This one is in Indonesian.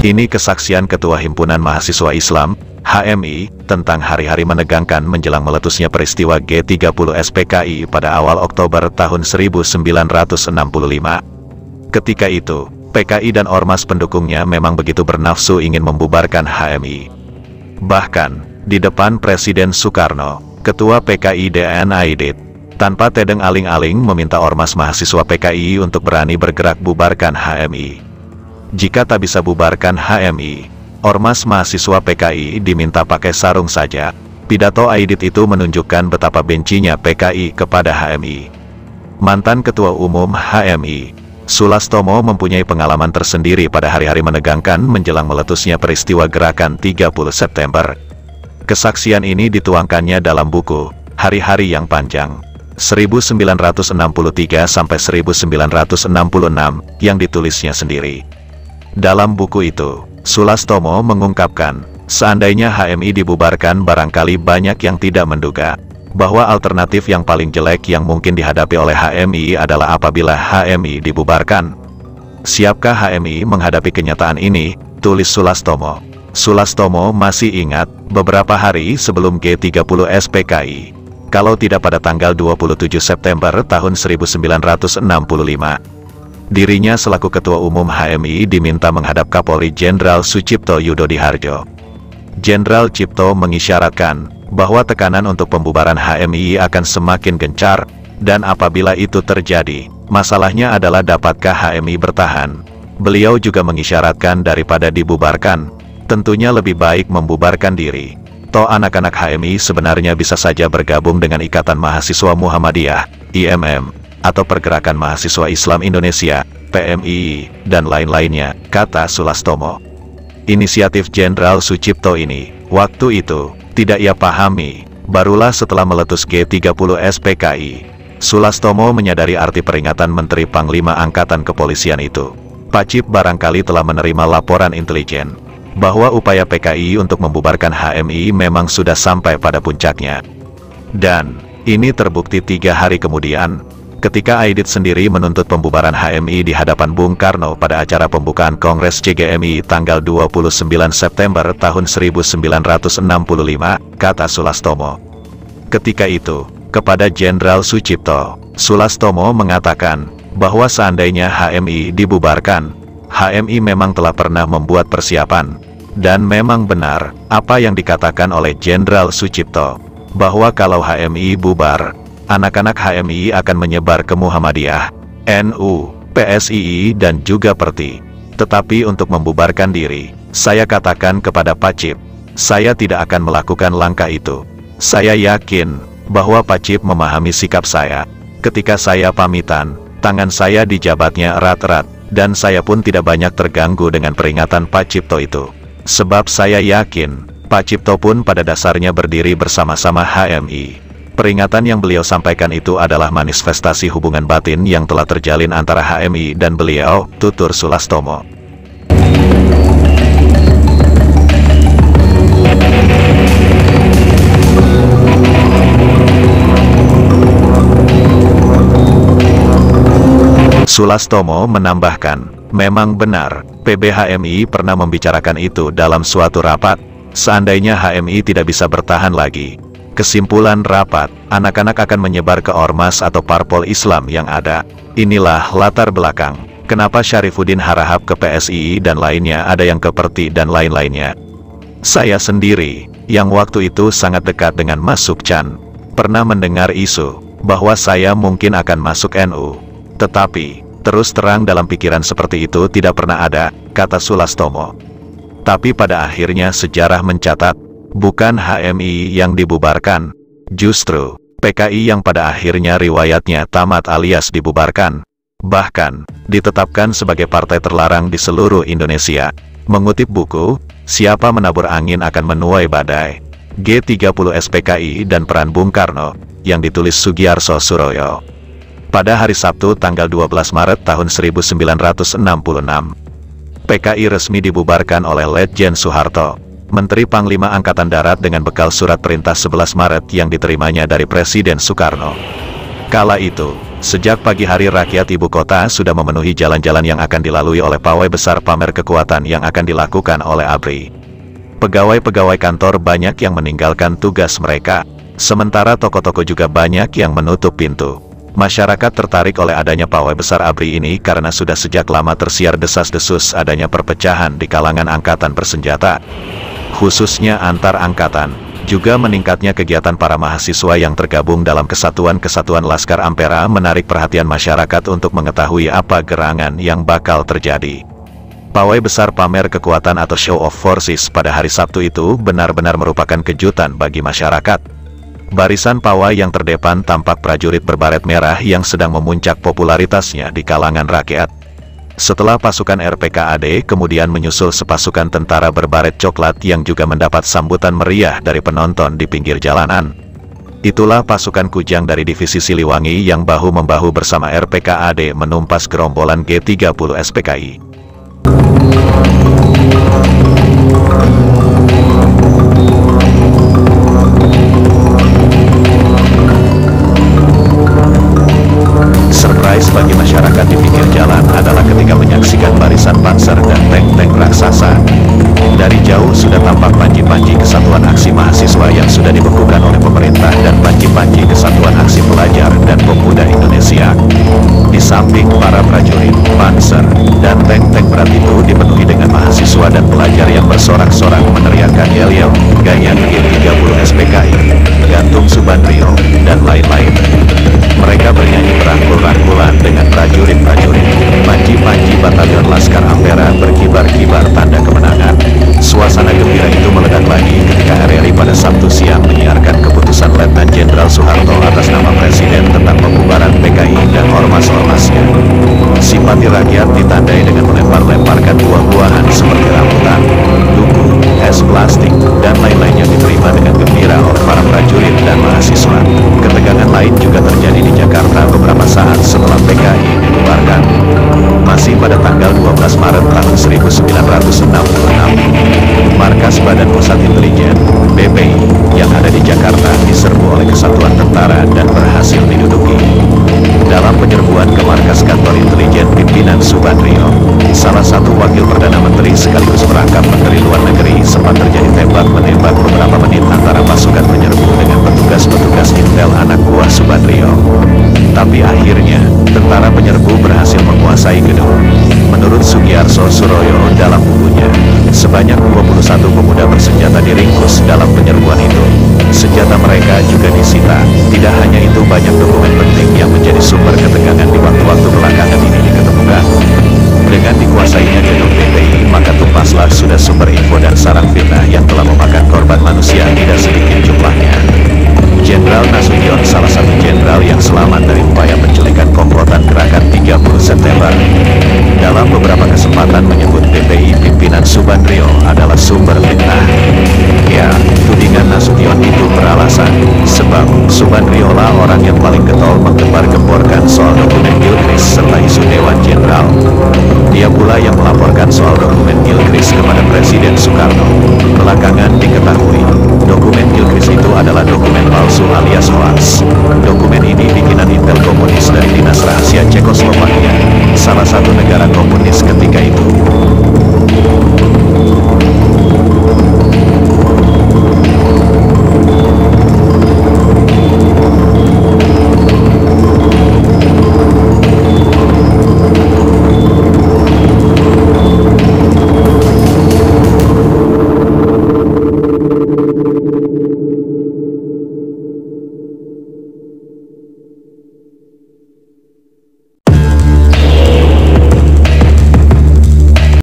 Ini kesaksian Ketua Himpunan Mahasiswa Islam, HMI, tentang hari-hari menegangkan menjelang meletusnya peristiwa G30 SPKI pada awal Oktober tahun 1965. Ketika itu, PKI dan ormas pendukungnya memang begitu bernafsu ingin membubarkan HMI. Bahkan, di depan Presiden Soekarno, Ketua PKI DN Aidit, tanpa tedeng aling-aling meminta ormas mahasiswa PKI untuk berani bergerak bubarkan HMI. Jika tak bisa bubarkan HMI, ormas mahasiswa PKI diminta pakai sarung saja. Pidato Aidit itu menunjukkan betapa bencinya PKI kepada HMI. Mantan Ketua Umum HMI, Sulastomo mempunyai pengalaman tersendiri pada hari-hari menegangkan menjelang meletusnya peristiwa gerakan 30 September. Kesaksian ini dituangkannya dalam buku, Hari-Hari yang Panjang, 1963-1966, yang ditulisnya sendiri. Dalam buku itu, Sulastomo mengungkapkan, seandainya HMI dibubarkan barangkali banyak yang tidak menduga, bahwa alternatif yang paling jelek yang mungkin dihadapi oleh HMI adalah apabila HMI dibubarkan. Siapkah HMI menghadapi kenyataan ini? Tulis Sulastomo. Sulastomo masih ingat, beberapa hari sebelum G30 SPKI, kalau tidak pada tanggal 27 September tahun 1965, dirinya selaku Ketua Umum HMI diminta menghadap Kapolri Jenderal Sucipto Yudodihardjo. Jenderal Cipto mengisyaratkan bahwa tekanan untuk pembubaran HMI akan semakin gencar, dan apabila itu terjadi, masalahnya adalah dapatkah HMI bertahan. Beliau juga mengisyaratkan daripada dibubarkan, tentunya lebih baik membubarkan diri. Toh anak-anak HMI sebenarnya bisa saja bergabung dengan Ikatan Mahasiswa Muhammadiyah, IMM, atau Pergerakan Mahasiswa Islam Indonesia, PMII, dan lain-lainnya, kata Sulastomo. Inisiatif Jenderal Sucipto ini, waktu itu, tidak ia pahami, barulah setelah meletus G30 SPKI, Sulastomo menyadari arti peringatan Menteri Panglima Angkatan Kepolisian itu. Pak Cip barangkali telah menerima laporan intelijen, bahwa upaya PKI untuk membubarkan HMI memang sudah sampai pada puncaknya. Dan, ini terbukti 3 hari kemudian, ketika Aidit sendiri menuntut pembubaran HMI di hadapan Bung Karno pada acara pembukaan Kongres CGMI tanggal 29 September tahun 1965, kata Sulastomo. Ketika itu, kepada Jenderal Sucipto, Sulastomo mengatakan, bahwa seandainya HMI dibubarkan, HMI memang telah pernah membuat persiapan, dan memang benar, apa yang dikatakan oleh Jenderal Sucipto, bahwa kalau HMI bubar, anak-anak HMI akan menyebar ke Muhammadiyah, NU, PSII dan juga Perti. Tetapi untuk membubarkan diri, saya katakan kepada Pak Cip, saya tidak akan melakukan langkah itu. Saya yakin, bahwa Pak Cip memahami sikap saya. Ketika saya pamitan, tangan saya dijabatnya erat-erat, dan saya pun tidak banyak terganggu dengan peringatan Pak Cipto itu. Sebab saya yakin, Pak Cipto pun pada dasarnya berdiri bersama-sama HMI. Peringatan yang beliau sampaikan itu adalah manifestasi hubungan batin yang telah terjalin antara HMI dan beliau, tutur Sulastomo. Sulastomo menambahkan, memang benar, PBHMI pernah membicarakan itu dalam suatu rapat, seandainya HMI tidak bisa bertahan lagi. Kesimpulan rapat, anak-anak akan menyebar ke ormas atau parpol Islam yang ada. Inilah latar belakang, kenapa Syarifuddin Harahap ke PSII dan lainnya ada yang ke Perti dan lain-lainnya. Saya sendiri, yang waktu itu sangat dekat dengan Mas Sukchan, pernah mendengar isu, bahwa saya mungkin akan masuk NU. Tetapi, terus terang dalam pikiran seperti itu tidak pernah ada, kata Sulastomo. Tapi pada akhirnya sejarah mencatat, bukan HMI yang dibubarkan, justru PKI yang pada akhirnya riwayatnya tamat alias dibubarkan, bahkan ditetapkan sebagai partai terlarang di seluruh Indonesia. Mengutip buku, Siapa Menabur Angin Akan Menuai Badai, G30 SPKI dan Peran Bung Karno, yang ditulis Sugiyarso Suroyo. Pada hari Sabtu tanggal 12 Maret tahun 1966, PKI resmi dibubarkan oleh Letjen Soeharto, Menteri Panglima Angkatan Darat dengan bekal surat perintah 11 Maret yang diterimanya dari Presiden Soekarno. Kala itu, Sejak pagi hari rakyat ibu kota sudah memenuhi jalan-jalan yang akan dilalui oleh pawai besar pamer kekuatan yang akan dilakukan oleh ABRI. Pegawai-pegawai kantor banyak yang meninggalkan tugas mereka, sementara toko-toko juga banyak yang menutup pintu. Masyarakat tertarik oleh adanya pawai besar ABRI ini karena sudah sejak lama tersiar desas-desus adanya perpecahan di kalangan angkatan bersenjata, khususnya antar angkatan. Juga meningkatnya kegiatan para mahasiswa yang tergabung dalam kesatuan-kesatuan Laskar Ampera menarik perhatian masyarakat untuk mengetahui apa gerangan yang bakal terjadi. Pawai besar pamer kekuatan atau show of forces pada hari Sabtu itu benar-benar merupakan kejutan bagi masyarakat. Barisan pawai yang terdepan tampak prajurit berbaret merah yang sedang memuncak popularitasnya di kalangan rakyat. Setelah pasukan RPKAD kemudian menyusul sepasukan tentara berbaret coklat yang juga mendapat sambutan meriah dari penonton di pinggir jalanan. Itulah pasukan Kujang dari Divisi Siliwangi yang bahu-membahu bersama RPKAD menumpas gerombolan G30 SPKI. Surprise bagi masyarakat di pinggir jalan adalah ketika menyaksikan barisan panser dan tank-tank raksasa. Dari jauh sudah tampak panji-panji kesatuan aksi mahasiswa yang sudah dibekukan oleh pemerintah dan panji-panji kesatuan aksi pelajar dan pemuda Indonesia. Di samping para prajurit, panser, dan tank-tank berat itu dipenuhi dengan mahasiswa dan pelajar yang bersorak-sorak meneriakkan yel-yel, gaya G30 SPKI, gantung Subandrio, dan lain-lain. Mereka bernyanyi berangkul-rangkulan dengan prajurit-prajurit. Panji-panji batalion Laskar Ampera berkibar-kibar tanda kemenangan. Suasana gembira itu meledak lagi ketika RRI pada Sabtu siang menyiarkan keputusan Letnan Jenderal Soeharto atas nama Presiden tentang pembubaran PKI dan ormas-ormasnya. Simpati rakyat ditandai dengan melempar-lemparkan buah-buahan seperti rambutan, duku, es plastik, dan lain-lainnya diterima dengan gembira oleh para prajurit dan mahasiswa. Ketegangan lain juga terjadi di Jakarta beberapa saat setelah PKI dibubarkan. Masih pada tanggal 12 Maret tahun 1966, markas Badan Pusat Intelijen, BPI, yang ada di Jakarta diserbu oleh kesatuan tentara dan berhasil diduduki. Dalam penyerbuan ke markas kantor intelijen pimpinan Subandrio, salah satu wakil Perdana Menteri sekaligus merangkap Menteri Luar Negeri sempat terjadi tembak-menembak beberapa menit antara pasukan penyerbu dengan petugas-petugas intel anak buah Subandrio. Tapi akhirnya, tentara penyerbu berhasil menguasai gedung. Menurut Sugiarso Suroyo dalam bukunya, sebanyak 21 pemuda bersenjata diringkus dalam penyerbuan itu. Senjata mereka juga disita. Tidak hanya itu, banyak dokumen penting yang menjadi sumber ketegangan di waktu-waktu belakangan ini diketemukan. Dengan dikuasainya gedung BPI, maka tumpaslah sudah sumber info dan sarang fitnah yang telah memakan korban manusia tidak sedikit jumlahnya. Jenderal Nasution, salah satu jenderal yang selamat dari upaya penculikan komplotan gerakan 30 September, dalam beberapa kesempatan menyebut BPI pimpinan Subandrio adalah sumber fitnah. Ya, tudingan Nasution itu beralasan, sebab Subandrio lah orang yang paling getol menggembar-gemborkan soal dokumen Gilchrist serta isu Dewan Jenderal. Dia